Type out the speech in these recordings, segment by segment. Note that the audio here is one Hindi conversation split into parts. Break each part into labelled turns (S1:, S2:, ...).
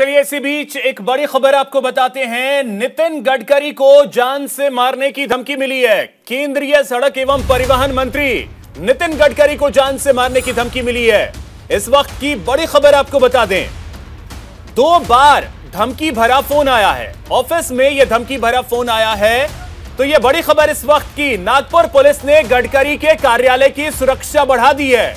S1: चलिए इसी बीच एक बड़ी खबर आपको बताते हैं। नितिन गडकरी को जान से मारने की धमकी मिली है। केंद्रीय सड़क एवं परिवहन मंत्री नितिन गडकरी को जान से मारने की धमकी मिली है। इस वक्त की बड़ी खबर आपको बता दें, 2 बार धमकी भरा फोन आया है। ऑफिस में यह धमकी भरा फोन आया है। तो यह बड़ी खबर इस वक्त की, नागपुर पुलिस ने गडकरी के कार्यालय की सुरक्षा बढ़ा दी है।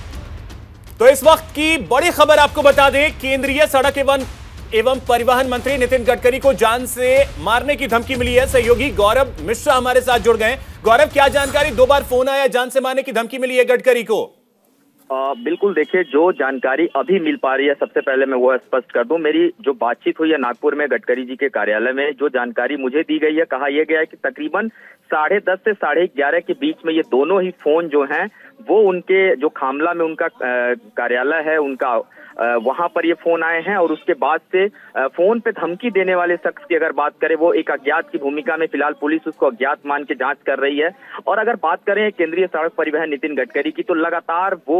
S1: तो इस वक्त की बड़ी खबर आपको बता दें, केंद्रीय सड़क एवं परिवहन मंत्री नितिन गडकरी को जान से मारने की धमकी मिली है। सहयोगी गौरव मिश्रा हमारे साथ जुड़ गए। गौरव, क्या जानकारी? 2 बार फोन आया, जान से मारने की धमकी मिली है गडकरी को।
S2: बिल्कुल, देखिए, जो जानकारी अभी मिल पा रही है, सबसे पहले मैं वो स्पष्ट कर दूं। मेरी जो बातचीत हुई है नागपुर में गडकरी जी के कार्यालय में, जो जानकारी मुझे दी गई है, कहा यह गया है कि तकरीबन 10:30 से 11:30 के बीच में ये दोनों ही फोन जो हैं वो उनके जो खामला में उनका कार्यालय है, उनका वहां पर ये फोन आए हैं। और उसके बाद से फोन पे धमकी देने वाले शख्स की अगर बात करें, वो एक अज्ञात की भूमिका में, फिलहाल पुलिस उसको अज्ञात मान के जांच कर रही है। और अगर बात करें केंद्रीय सड़क परिवहन नितिन गडकरी की, तो लगातार वो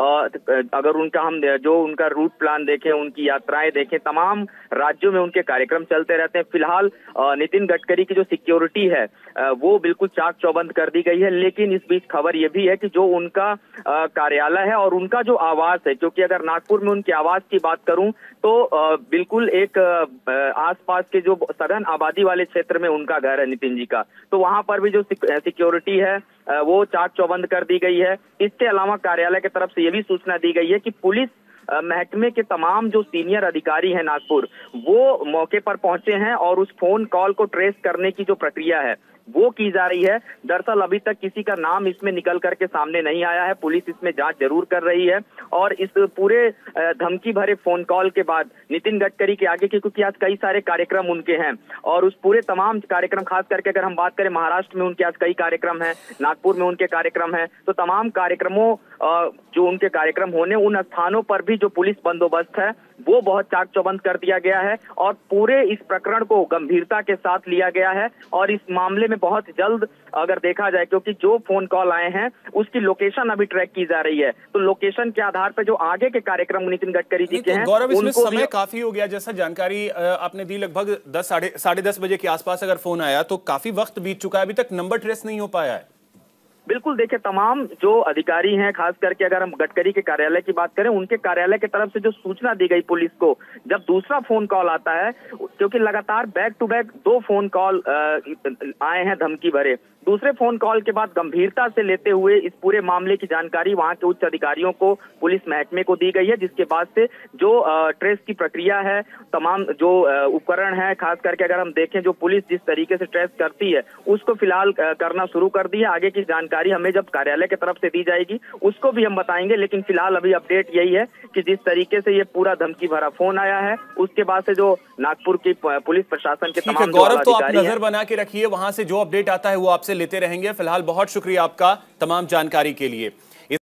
S2: अगर उनका रूट प्लान देखें, उनकी यात्राएं देखें, तमाम राज्यों में उनके कार्यक्रम चलते रहते हैं। फिलहाल नितिन गडकरी की जो सिक्योरिटी है वो बिल्कुल चाक चौबंद कर दी गई है। लेकिन इस बीच खबर ये भी है कि जो उनका कार्यालय है और उनका जो आवास है, क्योंकि अगर नागपुर में उनके आवास की बात करूं तो बिल्कुल एक आसपास के जो सघन आबादी वाले क्षेत्र में उनका घर है नितिन जी का, तो वहां पर भी जो सिक्योरिटी है वो चाक चौबंद कर दी गई है। इसके अलावा कार्यालय की तरफ से ये भी सूचना दी गई है कि पुलिस महकमे के तमाम जो सीनियर अधिकारी हैं नागपुर, वो मौके पर पहुंचे हैं और उस फोन कॉल को ट्रेस करने की जो प्रक्रिया है वो की जा रही है। दरअसल अभी तक किसी का नाम इसमें निकल करके सामने नहीं आया है। पुलिस इसमें जांच जरूर कर रही है। और इस पूरे धमकी भरे फोन कॉल के बाद नितिन गडकरी के आगे के, क्योंकि आज कई सारे कार्यक्रम उनके हैं और उस पूरे तमाम कार्यक्रम, खास करके अगर हम बात करें महाराष्ट्र में उनके आज कई कार्यक्रम हैं, नागपुर में उनके कार्यक्रम हैं, तो तमाम कार्यक्रमों जो उनके कार्यक्रम होने, उन स्थानों पर भी जो पुलिस बंदोबस्त है वो बहुत चाक चौबंद कर दिया गया है। और पूरे इस प्रकरण को गंभीरता के साथ लिया गया है और इस मामले में बहुत जल्द अगर देखा जाए, क्योंकि जो फोन कॉल आए हैं उसकी लोकेशन अभी ट्रैक की जा रही है, तो लोकेशन के आधार पर जो आगे के कार्यक्रम नितिन गडकरी जी के हैं,
S1: गौरव, इसमें समय काफी हो गया। जैसा जानकारी आपने दी, लगभग 10 बजे के आसपास अगर फोन आया तो काफी वक्त बीत चुका है, अभी तक नंबर ट्रेस नहीं हो पाया है।
S2: बिल्कुल, देखिए, तमाम जो अधिकारी हैं, खास करके अगर हम गडकरी के कार्यालय की बात करें, उनके कार्यालय की तरफ से जो सूचना दी गई पुलिस को, जब दूसरा फोन कॉल आता है, क्योंकि लगातार back to back 2 phone call आए हैं धमकी भरे, दूसरे फोन कॉल के बाद गंभीरता से लेते हुए इस पूरे मामले की जानकारी वहां के उच्च अधिकारियों को, पुलिस महकमे को दी गई है, जिसके बाद से जो ट्रेस की प्रक्रिया है, तमाम जो उपकरण है, खास करके अगर हम देखें जो पुलिस जिस तरीके से ट्रेस करती है उसको फिलहाल करना शुरू कर दी है। आगे की जानकारी हमें जब कार्यालय की तरफ से दी जाएगी उसको भी हम बताएंगे। लेकिन फिलहाल अभी अपडेट यही है कि जिस तरीके से ये पूरा धमकी भरा फोन आया है, उसके बाद से जो नागपुर की पुलिस प्रशासन के तमाम
S1: गौरव, तो आप नजर बना के रखिए, वहां से जो अपडेट आता है वो आपसे लेते रहेंगे। फिलहाल बहुत शुक्रिया आपका तमाम जानकारी के लिए।